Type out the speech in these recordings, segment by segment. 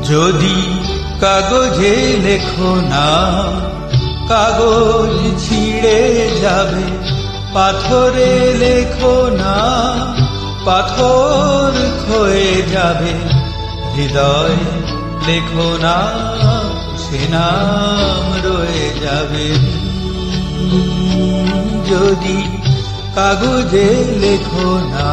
যদি কাগজে লেখো না, কাগজ ছিঁড়ে যাবে। পাথরে লেখো না, পাথর ক্ষয়ে যাবে। হৃদয় লেখো না, সে নাম রয়ে যাবে। যদি কাগজে লেখো না।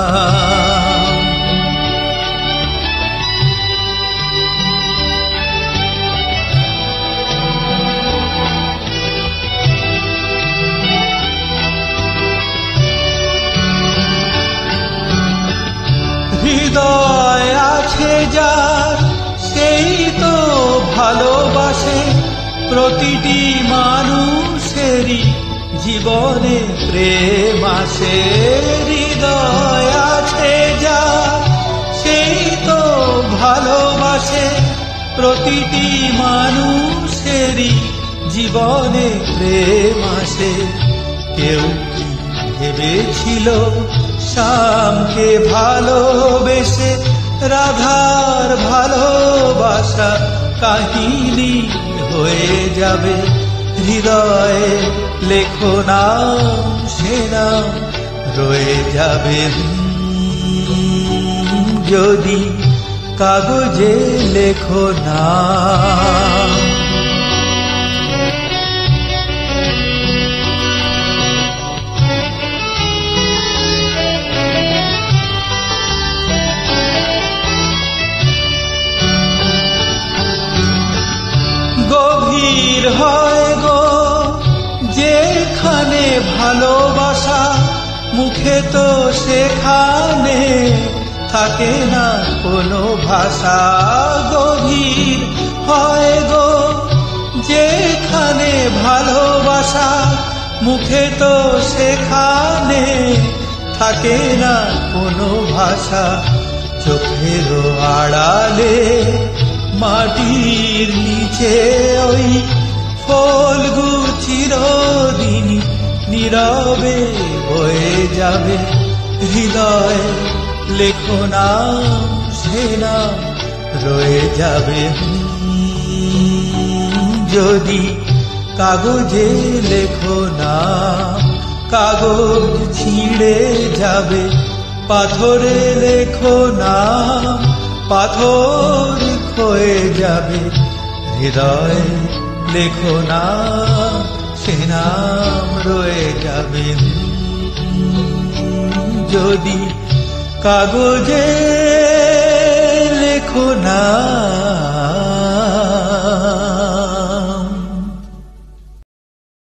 হৃদয় আছে যার, সেই তো ভালোবাসে। প্রতিটি মানুষেরই জীবনে প্রেম আসে। হৃদয় আছে যার, সেই তো ভালোবাসে। প্রতিটি মানুষেরই জীবনে প্রেম আসে। কেউ কি ভেবেছিল শ্যামকে ভালোবেসে রাধার ভালোবাসা কাহিনী হয়ে যাবে। হৃদয়ে লেখো না, সে নাম রয়ে যাবে। যদি কাগজে লেখো না। গভীর হয় গো যেখানে ভালোবাসা, মুখে তো সেখানে থাকে না কোনো ভাষা। গভীর হয় গো যেখানে ভালোবাসা, মুখে তো সেখানে থাকে না কোনো ভাষা। চোখের আড়ালে মাটির নিচে ওই ফলগু চিরদিন নীরবে বয়ে যাবে। হৃদয় লেখো না, সে নাম রয়ে যাবে। যদি কাগজে লেখো না, কাগজ ছিঁড়ে যাবে। পাথরে লেখো না, পাথর ক্ষয়ে যাবে। হৃদয় লেখো না, সে নাম রয়ে যাবে। যদি কাগজে লেখো না।